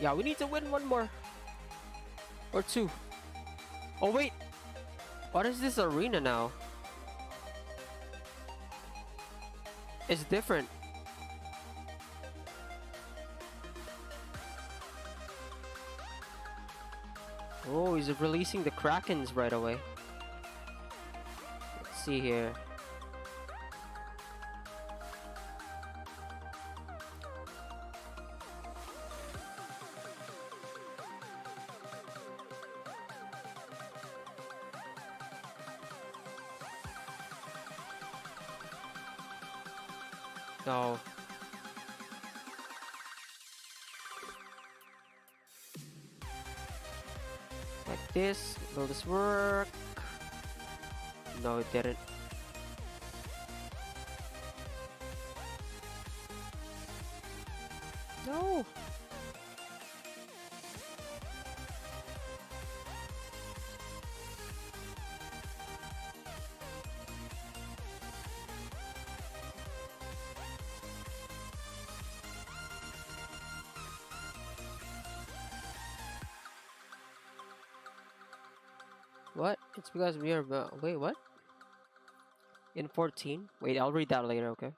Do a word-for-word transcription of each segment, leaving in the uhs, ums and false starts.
Yeah, we need to win one more. Or two. Oh, wait. What is this arena now? It's different. Oh, he's releasing the Krakens right away. Let's see here. No. Like this. Will this work? No, it didn't. No. What? It's because we are. Uh, wait, what? In fourteen? Wait, I'll read that later, okay?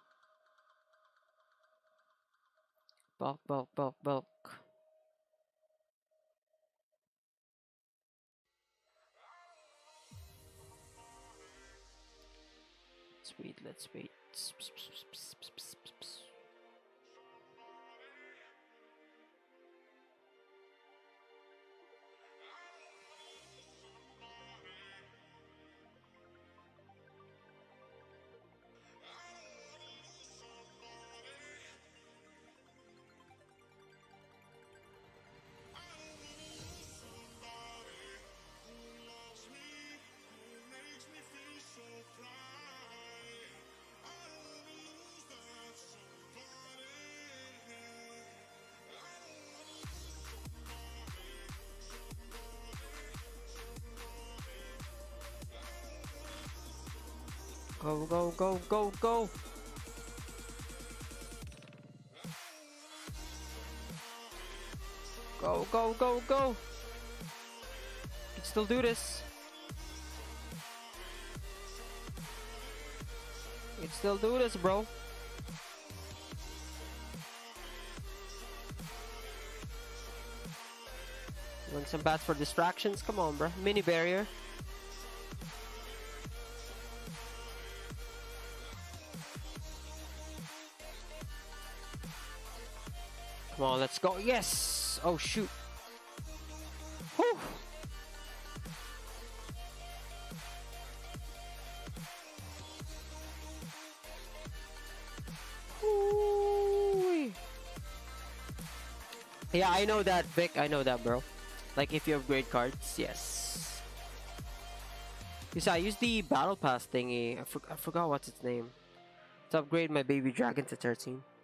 Bulk, bulk, bulk, bulk. Let's wait, let's wait. Go, go, go, go, go! Go, go, go, go! We can still do this. We can still do this, bro. You want some bats for distractions? Come on, bro. Mini barrier. Come on, let's go. Yes! Oh, shoot. Whew. Ooh. Yeah, I know that, Vic. I know that, bro. Like, if you upgrade cards, yes. Because I used the Battle Pass thingy. I, for I forgot what's its name. To upgrade my baby dragon to thirteen.